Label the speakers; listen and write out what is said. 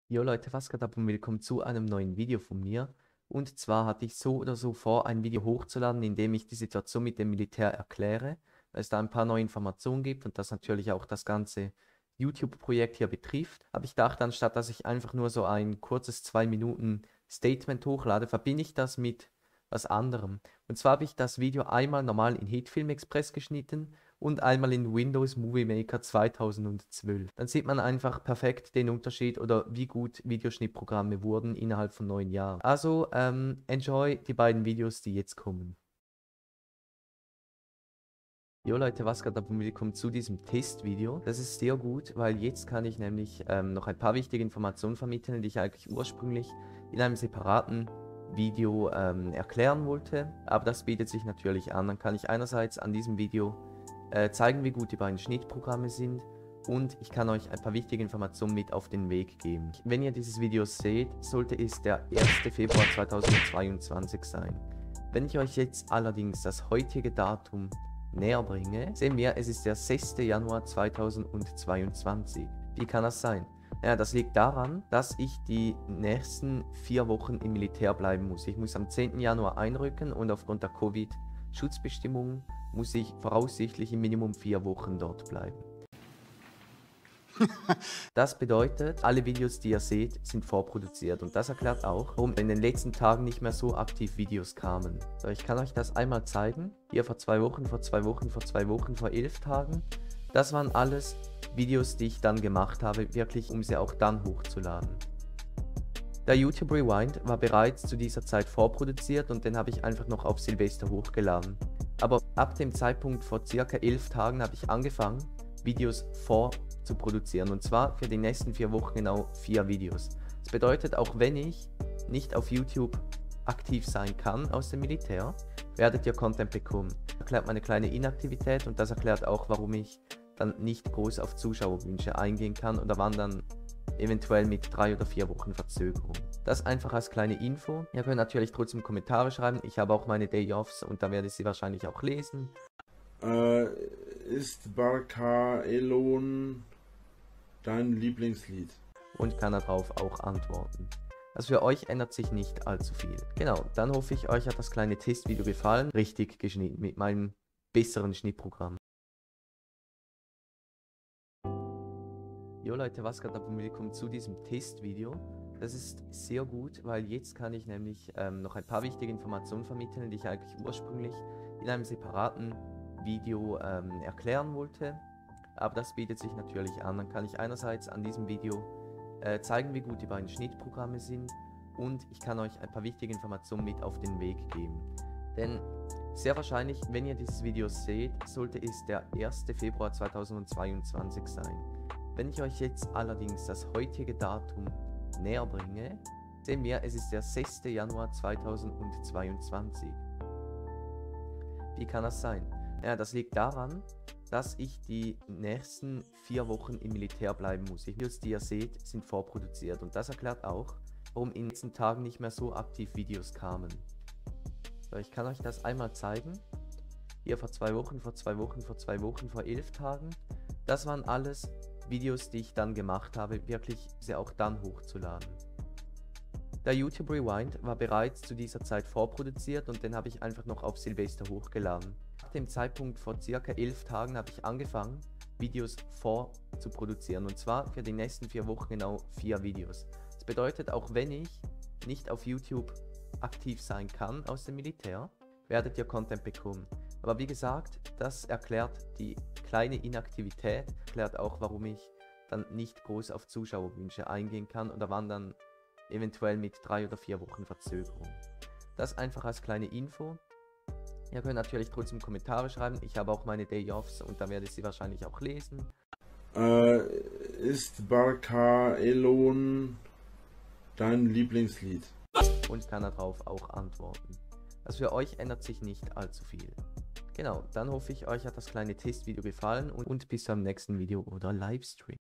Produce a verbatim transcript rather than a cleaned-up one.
Speaker 1: Jo Leute, was geht ab und willkommen zu einem neuen Video von mir. Und zwar hatte ich so oder so vor, ein Video hochzuladen, in dem ich die Situation mit dem Militär erkläre, weil es da ein paar neue Informationen gibt und das natürlich auch das ganze YouTube-Projekt hier betrifft. Aber ich dachte, anstatt dass ich einfach nur so ein kurzes zwei Minuten Statement hochlade, verbinde ich das mit was anderem. Und zwar habe ich das Video einmal normal in HitFilm Express geschnitten und einmal in Windows Movie Maker zweitausendzwölf. Dann sieht man einfach perfekt den Unterschied oder wie gut Videoschnittprogramme wurden innerhalb von neun Jahren. Also, ähm, enjoy die beiden Videos, die jetzt kommen. Jo Leute, was geht ab und willkommen zu diesem Testvideo. Das ist sehr gut, weil jetzt kann ich nämlich ähm, noch ein paar wichtige Informationen vermitteln, die ich eigentlich ursprünglich in einem separaten Video ähm, erklären wollte. Aber das bietet sich natürlich an. Dann kann ich einerseits an diesem Video äh, zeigen, wie gut die beiden Schnittprogramme sind und ich kann euch ein paar wichtige Informationen mit auf den Weg geben. Wenn ihr dieses Video seht, sollte es der erste Februar zweitausendzweiundzwanzig sein. Wenn ich euch jetzt allerdings das heutige Datum näher bringe, sehen wir, es ist der sechste Januar zweitausendzweiundzwanzig. Wie kann das sein? Ja, das liegt daran, dass ich die nächsten vier Wochen im Militär bleiben muss. Ich muss am zehnten Januar einrücken und aufgrund der Covid-Schutzbestimmungen muss ich voraussichtlich im Minimum vier Wochen dort bleiben. Das bedeutet, alle Videos, die ihr seht, sind vorproduziert und das erklärt auch, warum in den letzten Tagen nicht mehr so aktiv Videos kamen. So, ich kann euch das einmal zeigen. Hier vor zwei Wochen, vor zwei Wochen, vor zwei Wochen, vor elf Tagen. Das waren alles Videos, die ich dann gemacht habe, wirklich um sie auch dann hochzuladen. Der YouTube Rewind war bereits zu dieser Zeit vorproduziert und den habe ich einfach noch auf Silvester hochgeladen. Aber ab dem Zeitpunkt vor circa elf Tagen habe ich angefangen, Videos vor zu produzieren und zwar für die nächsten vier Wochen genau vier Videos. Das bedeutet, auch wenn ich nicht auf YouTube aktiv sein kann aus dem Militär, werdet ihr Content bekommen. Das erklärt meine kleine Inaktivität und das erklärt auch, warum ich dann nicht groß auf Zuschauerwünsche eingehen kann oder wann dann eventuell mit drei oder vier Wochen Verzögerung. Das einfach als kleine Info. Ihr könnt natürlich trotzdem Kommentare schreiben. Ich habe auch meine Day-Offs und da werde ich sie wahrscheinlich auch lesen.
Speaker 2: Äh, ist Barca Elon dein Lieblingslied?
Speaker 1: Und kann darauf auch antworten. Also für euch ändert sich nicht allzu viel. Genau, dann hoffe ich, euch hat das kleine Testvideo gefallen. Richtig geschnitten mit meinem besseren Schnittprogramm. Jo Leute, was geht ab und willkommen zu diesem Testvideo. Das ist sehr gut, weil jetzt kann ich nämlich ähm, noch ein paar wichtige Informationen vermitteln, die ich eigentlich ursprünglich in einem separaten Video ähm, erklären wollte. Aber das bietet sich natürlich an. Dann kann ich einerseits an diesem Video äh, zeigen, wie gut die beiden Schnittprogramme sind und ich kann euch ein paar wichtige Informationen mit auf den Weg geben. Denn sehr wahrscheinlich, wenn ihr dieses Video seht, sollte es der erste Februar zweitausendzweiundzwanzig sein. Wenn ich euch jetzt allerdings das heutige Datum näher bringe, sehen wir, es ist der sechste Januar zweitausendzweiundzwanzig. Wie kann das sein? Ja, das liegt daran, dass ich die nächsten vier Wochen im Militär bleiben muss. Die Videos, die ihr seht, sind vorproduziert und das erklärt auch, warum in den letzten Tagen nicht mehr so aktiv Videos kamen. So, ich kann euch das einmal zeigen. Hier vor zwei Wochen, vor zwei Wochen, vor zwei Wochen, vor elf Tagen. Das waren alles Videos, die ich dann gemacht habe, wirklich sie auch dann hochzuladen. Der YouTube Rewind war bereits zu dieser Zeit vorproduziert und den habe ich einfach noch auf Silvester hochgeladen. Ab dem Zeitpunkt vor circa elf Tagen habe ich angefangen, Videos vor zu produzieren und zwar für die nächsten vier Wochen genau vier Videos. Das bedeutet, auch wenn ich nicht auf YouTube aktiv sein kann aus dem Militär, werdet ihr Content bekommen. Aber wie gesagt, das erklärt die kleine Inaktivität, erklärt auch, warum ich dann nicht groß auf Zuschauerwünsche eingehen kann oder wann dann eventuell mit drei oder vier Wochen Verzögerung. Das einfach als kleine Info. Ihr könnt natürlich trotzdem Kommentare schreiben. Ich habe auch meine Day-Offs und da werde ich sie wahrscheinlich auch lesen.
Speaker 2: Äh, ist Barca Elon dein Lieblingslied?
Speaker 1: Und kann darauf auch antworten. Also für euch ändert sich nicht allzu viel. Genau, dann hoffe ich, euch hat das kleine Testvideo gefallen und, und bis zum nächsten Video oder Livestream.